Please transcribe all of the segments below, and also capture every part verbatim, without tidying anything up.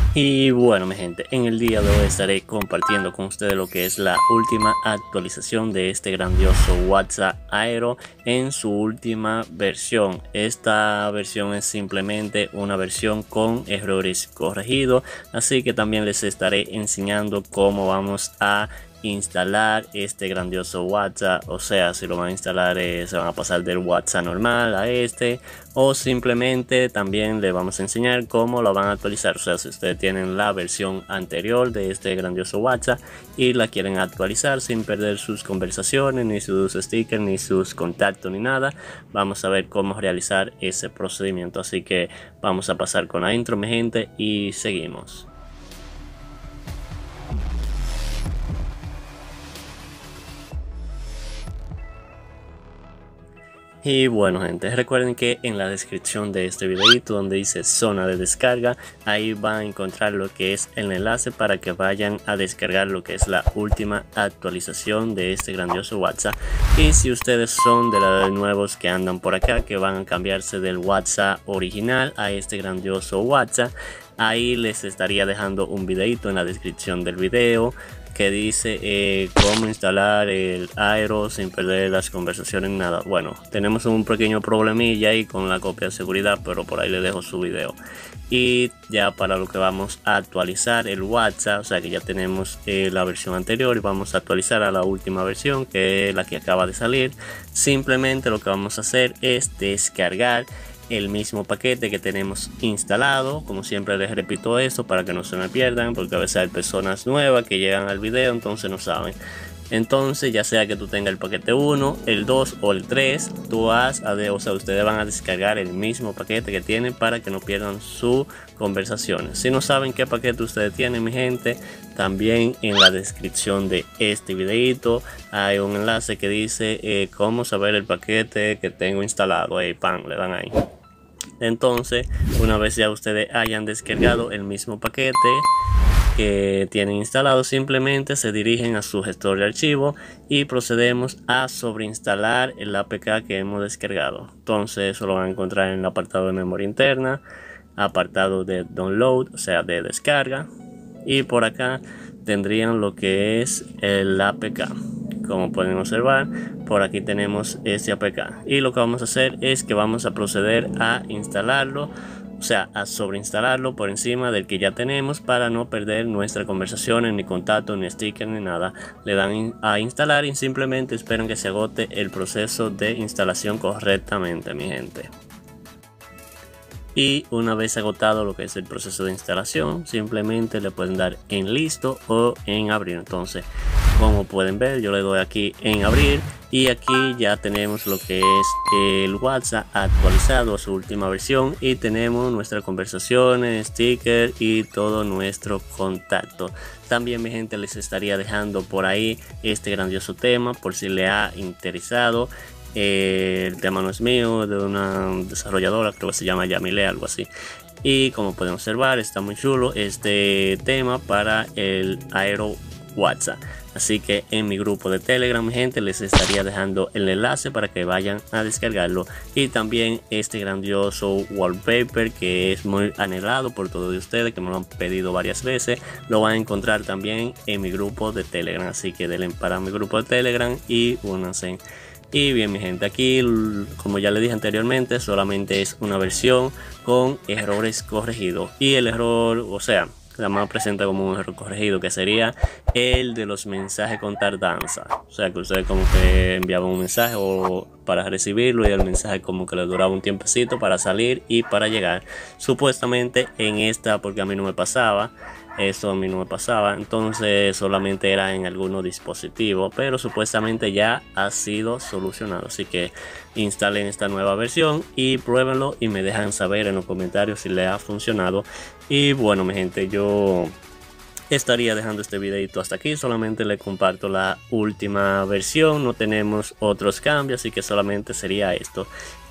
Y bueno, mi gente, en el día de hoy estaré compartiendo con ustedes lo que es la última actualización de este grandioso WhatsApp Aero en su última versión. Esta versión es simplemente una versión con errores corregidos, así que también les estaré enseñando cómo vamos a instalar este grandioso WhatsApp. O sea, si lo van a instalar, eh, se van a pasar del WhatsApp normal a este, o simplemente también le vamos a enseñar cómo lo van a actualizar. O sea, si ustedes tienen la versión anterior de este grandioso WhatsApp y la quieren actualizar sin perder sus conversaciones, ni sus stickers, ni sus contactos, ni nada, vamos a ver cómo realizar ese procedimiento. Así que vamos a pasar con la intro, mi gente, y seguimos. Y bueno, gente, recuerden que en la descripción de este videito donde dice zona de descarga, ahí van a encontrar lo que es el enlace para que vayan a descargar lo que es la última actualización de este grandioso WhatsApp. Y si ustedes son de los nuevos que andan por acá, que van a cambiarse del WhatsApp original a este grandioso WhatsApp, ahí les estaría dejando un videito en la descripción del video que dice eh, cómo instalar el Aero sin perder las conversaciones, nada. Bueno, tenemos un pequeño problemilla ahí con la copia de seguridad, pero por ahí les dejo su video. Y ya para lo que vamos a actualizar el WhatsApp, o sea que ya tenemos eh, la versión anterior y vamos a actualizar a la última versión, que es la que acaba de salir. Simplemente lo que vamos a hacer es descargar el mismo paquete que tenemos instalado. Como siempre les repito esto para que no se me pierdan, porque a veces hay personas nuevas que llegan al video, entonces no saben. Entonces, ya sea que tú tengas el paquete uno, el dos o el tres, tú vas a de, o sea, ustedes van a descargar el mismo paquete que tienen para que no pierdan sus conversaciones. Si no saben qué paquete ustedes tienen, mi gente, también en la descripción de este videito hay un enlace que dice eh, cómo saber el paquete que tengo instalado. Ahí, pan, le dan ahí. Entonces, una vez ya ustedes hayan descargado el mismo paquete que tienen instalado, simplemente se dirigen a su gestor de archivos y procedemos a sobreinstalar el A P K que hemos descargado. Entonces, eso lo van a encontrar en el apartado de memoria interna, apartado de download, o sea, de descarga, y por acá tendrían lo que es el A P K. Como pueden observar, por aquí tenemos este A P K y lo que vamos a hacer es que vamos a proceder a instalarlo, o sea, a sobreinstalarlo por encima del que ya tenemos para no perder nuestras conversaciones, ni contactos, ni stickers, ni nada. Le dan a instalar y simplemente esperan que se agote el proceso de instalación correctamente, mi gente. Y una vez agotado lo que es el proceso de instalación, simplemente le pueden dar en listo o en abrir. Entonces, como pueden ver, yo le doy aquí en abrir y aquí ya tenemos lo que es el WhatsApp actualizado a su última versión y tenemos nuestras conversaciones, stickers y todo nuestro contacto. También, mi gente, les estaría dejando por ahí este grandioso tema por si le ha interesado. Eh, el tema no es mío, de una desarrolladora, creo que se llama Yamile, algo así. Y como pueden observar, está muy chulo este tema para el Aero WhatsApp. Así que en mi grupo de Telegram, mi gente, les estaría dejando el enlace para que vayan a descargarlo. Y también este grandioso wallpaper que es muy anhelado por todos ustedes, que me lo han pedido varias veces, lo van a encontrar también en mi grupo de Telegram. Así que denle para mi grupo de Telegram y únanse. Y bien, mi gente, aquí como ya le dije anteriormente, solamente es una versión con errores corregidos. Y el error, o sea, la más presenta como un error corregido, que sería el de los mensajes con tardanza. O sea, que ustedes como que enviaban un mensaje o para recibirlo y el mensaje como que le duraba un tiempecito para salir y para llegar. Supuestamente en esta, porque a mí no me pasaba, eso a mí no me pasaba, entonces solamente era en algunos dispositivos, pero supuestamente ya ha sido solucionado. Así que instalen esta nueva versión y pruébenlo y me dejan saber en los comentarios si les ha funcionado. Y bueno, mi gente, yo estaría dejando este videito hasta aquí. Solamente le comparto la última versión, no tenemos otros cambios, así que solamente sería esto.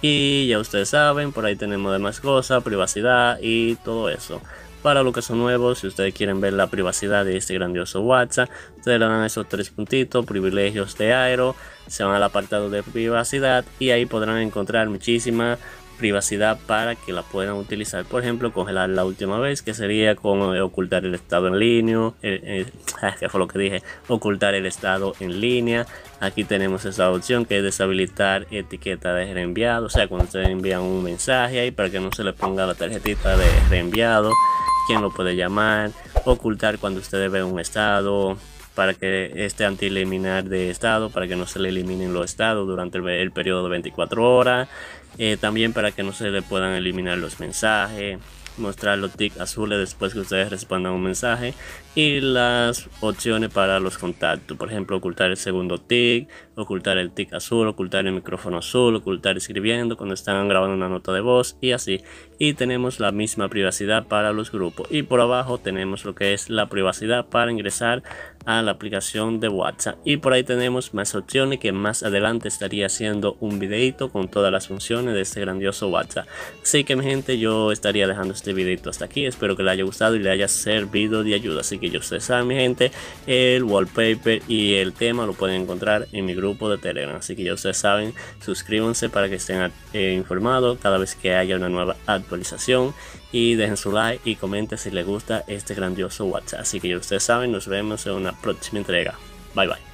Y ya ustedes saben, por ahí tenemos demás cosas, privacidad y todo eso. Para los que son nuevos, si ustedes quieren ver la privacidad de este grandioso WhatsApp, ustedes le dan esos tres puntitos, privilegios de Aero, se van al apartado de privacidad y ahí podrán encontrar muchísimas privacidad para que la puedan utilizar. Por ejemplo, congelar la última vez, que sería como ocultar el estado en línea, eh, eh, que fue lo que dije, ocultar el estado en línea. Aquí tenemos esa opción que es deshabilitar etiqueta de reenviado, o sea, cuando ustedes envían un mensaje ahí para que no se le ponga la tarjetita de reenviado, quién lo puede llamar, ocultar cuando ustedes ven un estado, para que este anti-eliminar de estado, para que no se le eliminen los estados durante el, el periodo de veinticuatro horas, eh, también para que no se le puedan eliminar los mensajes, mostrar los tics azules después que ustedes respondan un mensaje, y las opciones para los contactos, por ejemplo, ocultar el segundo tic, ocultar el tic azul, ocultar el micrófono azul, ocultar escribiendo cuando están grabando una nota de voz y así. Y tenemos la misma privacidad para los grupos, y por abajo tenemos lo que es la privacidad para ingresar a la aplicación de WhatsApp, y por ahí tenemos más opciones que más adelante estaría haciendo un videito con todas las funciones de este grandioso WhatsApp. Así que mi gente, yo estaría dejando este videito hasta aquí, espero que le haya gustado y le haya servido de ayuda. Así que ya ustedes saben, mi gente, el wallpaper y el tema lo pueden encontrar en mi grupo de Telegram, así que ya ustedes saben, suscríbanse para que estén eh, informados cada vez que haya una nueva actualización, y dejen su like y comenten si les gusta este grandioso WhatsApp. Así que ya ustedes saben, nos vemos en una próxima entrega. Bye bye.